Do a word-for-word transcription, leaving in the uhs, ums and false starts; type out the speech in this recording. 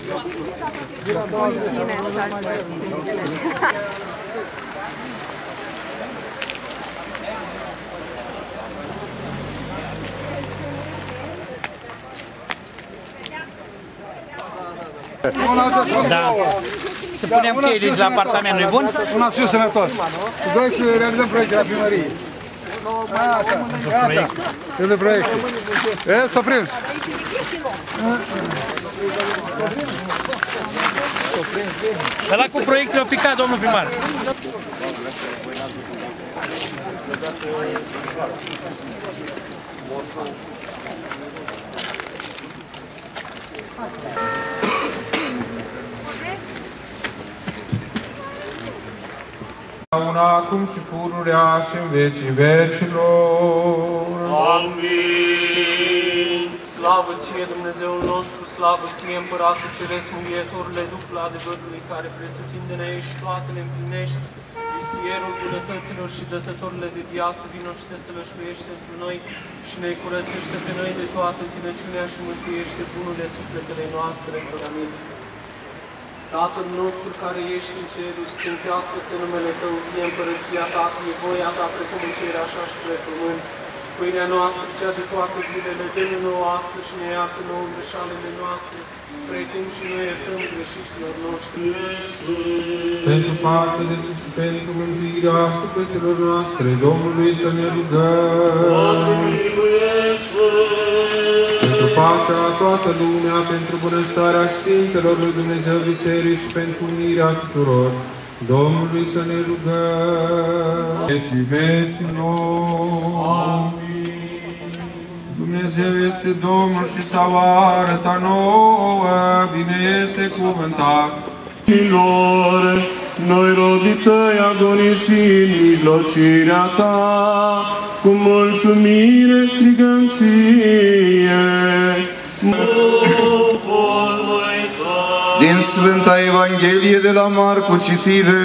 Unii tineri și alții mai puțin tineri. Da. Să punem cheile de la apartament, nu-i bun? Una să fiu sănătos. Și doi să realizăm proiecte la primărie. Așa, gata. De proiecte. E, s-o prins. Ăla cu proiectele a picat, domnul primar. Una acum și pururea și în vecii vecilor. Amin. Slavă ție, Dumnezeul nostru, slavă ție, Împăratul Ceresc, Mângâietorule, Duhul adevărului, care pretutindene ești toate le împlinești, Istierul bunătăților și dătătorile de viață, vino și te sălășluiește întru noi și ne curățește pe noi de toată tinăciunea și mântuiește bunurile sufletele noastre. Amin. Tatăl nostru care ești în ceruri, sfințească-se numele Tău, fie împărăția Ta, fie voia Ta, precum în cer, așa și pe pământ. Pâinea noastră, cea de toate zilele, dă-ne nouă astăzi și ne iartă nouă greșalele noastre, precum și noi iertăm greșiților noștri. Pentru pace de sus și pentru mântuirea sufletelor noastre, Domnului să ne rugăm. Pentru pacea a toată lumea, pentru bunăstarea Sfintelor lui Dumnezeu Biserici și pentru unirea tuturor, Domnului să ne rugăm. Vecii vecilor. Amin. Dumnezeu este Domnul și s-a arătat nouă, bine este cuvântat. Noi robii Tăi agonisim mijlocirea Ta, cu mulțumire strigăm Ție. Din Sfânta Evanghelie de la Marcu citire.